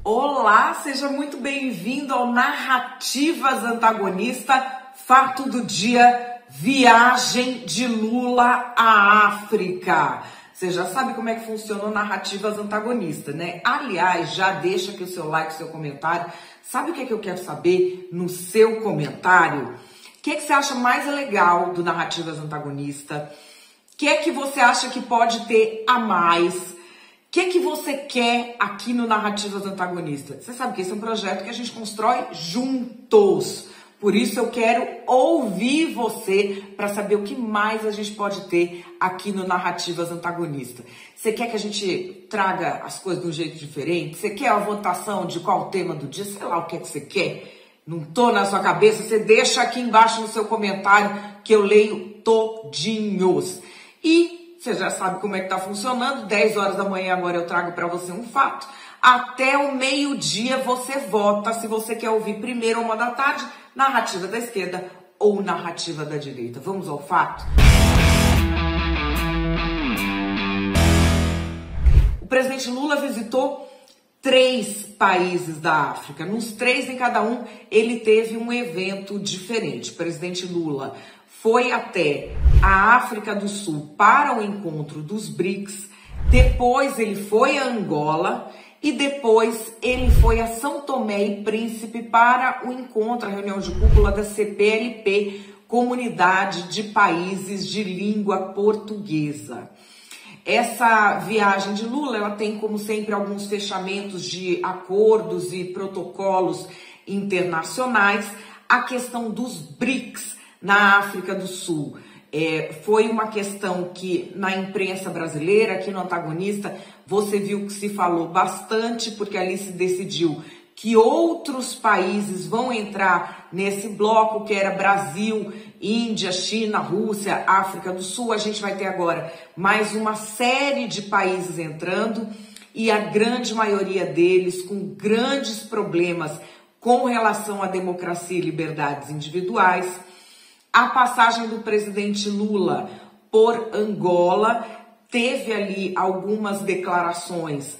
Olá, seja muito bem-vindo ao Narrativas Antagonista, fato do dia, viagem de Lula à África. Você já sabe como é que funciona o Narrativas Antagonista, né? Aliás, já deixa aqui o seu like, o seu comentário. Sabe o que é que eu quero saber no seu comentário? O que é que você acha mais legal do Narrativas Antagonista? O que é que você acha que pode ter a mais? O que é que você quer aqui no Narrativas Antagonistas? Você sabe que esse é um projeto que a gente constrói juntos. Por isso eu quero ouvir você para saber o que mais a gente pode ter aqui no Narrativas Antagonistas. Você quer que a gente traga as coisas de um jeito diferente? Você quer a votação de qual tema do dia? Sei lá o que é que você quer. Não tô na sua cabeça? Você deixa aqui embaixo no seu comentário que eu leio todinhos. E você já sabe como é que tá funcionando. 10 horas da manhã agora eu trago para você um fato. Até o meio-dia você vota se você quer ouvir primeiro ou 1 da tarde, narrativa da esquerda ou narrativa da direita. Vamos ao fato? O presidente Lula visitou 3 países da África. Nos 3, em cada um, ele teve um evento diferente. O presidente Lula foi até a África do Sul para o encontro dos BRICS, depois ele foi a Angola e depois ele foi a São Tomé e Príncipe para o encontro, a reunião de cúpula da CPLP, Comunidade de Países de Língua Portuguesa. Essa viagem de Lula, ela tem, como sempre, alguns fechamentos de acordos e protocolos internacionais. A questão dos BRICS na África do Sul foi uma questão que na imprensa brasileira, aqui no Antagonista, você viu que se falou bastante, porque ali se decidiu que outros países vão entrar nesse bloco, que era Brasil, Índia, China, Rússia, África do Sul. A gente vai ter agora mais uma série de países entrando e a grande maioria deles com grandes problemas com relação à democracia e liberdades individuais. A passagem do presidente Lula por Angola teve ali algumas declarações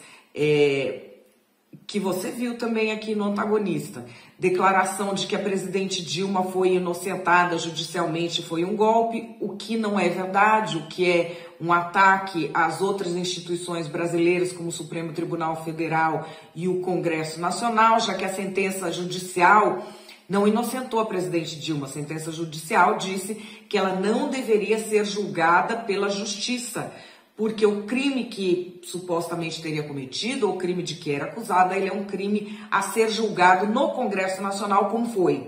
que você viu também aqui no Antagonista. Declaração de que a presidente Dilma foi inocentada judicialmente, foi um golpe, o que não é verdade, o que é um ataque às outras instituições brasileiras, como o Supremo Tribunal Federal e o Congresso Nacional, já que a sentença judicial não inocentou a presidente Dilma. A sentença judicial disse que ela não deveria ser julgada pela justiça, porque o crime que supostamente teria cometido, ou o crime de que era acusada, ele é um crime a ser julgado no Congresso Nacional, como foi.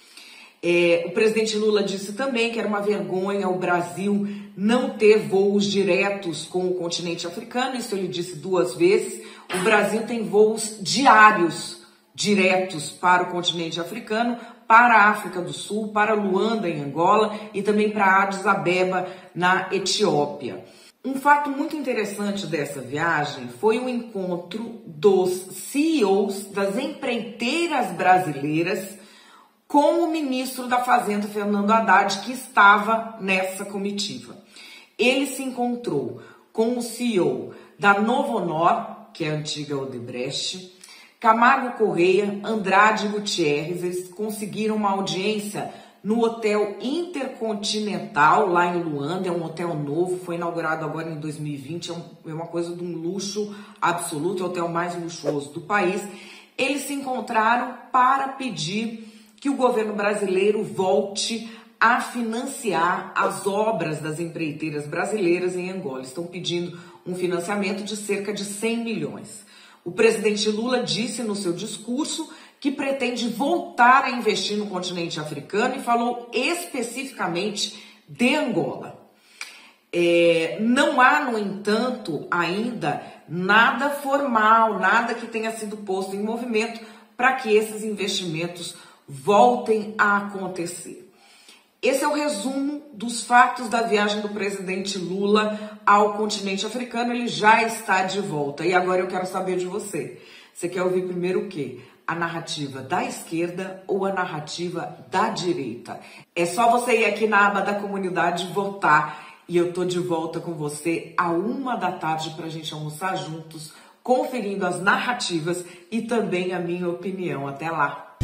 O presidente Lula disse também que era uma vergonha o Brasil não ter voos diretos com o continente africano. Isso ele disse 2 vezes. O Brasil tem voos diários diretos para o continente africano, para a África do Sul, para Luanda, em Angola, e também para Addis Abeba, na Etiópia. Um fato muito interessante dessa viagem foi o encontro dos CEOs das empreiteiras brasileiras com o ministro da Fazenda, Fernando Haddad, que estava nessa comitiva. Ele se encontrou com o CEO da Novonor, que é a antiga Odebrecht, Camargo Correia, Andrade Gutierrez. Eles conseguiram uma audiência no Hotel Intercontinental, lá em Luanda. É um hotel novo, foi inaugurado agora em 2020, é uma coisa de um luxo absoluto, é o hotel mais luxuoso do país. Eles se encontraram para pedir que o governo brasileiro volte a financiar as obras das empreiteiras brasileiras em Angola. Estão pedindo um financiamento de cerca de 100 milhões. O presidente Lula disse no seu discurso que pretende voltar a investir no continente africano e falou especificamente de Angola. Não há, no entanto, ainda nada formal, nada que tenha sido posto em movimento para que esses investimentos voltem a acontecer. Esse é o resumo dos fatos da viagem do presidente Lula ao continente africano. Ele já está de volta. E agora eu quero saber de você. Você quer ouvir primeiro o quê? A narrativa da esquerda ou a narrativa da direita? É só você ir aqui na aba da comunidade votar. E eu tô de volta com você à 1 da tarde para a gente almoçar juntos conferindo as narrativas e também a minha opinião. Até lá!